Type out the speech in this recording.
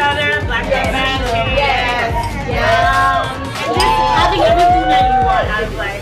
other, black girl magic. Yes. And just having everything that you want out of life.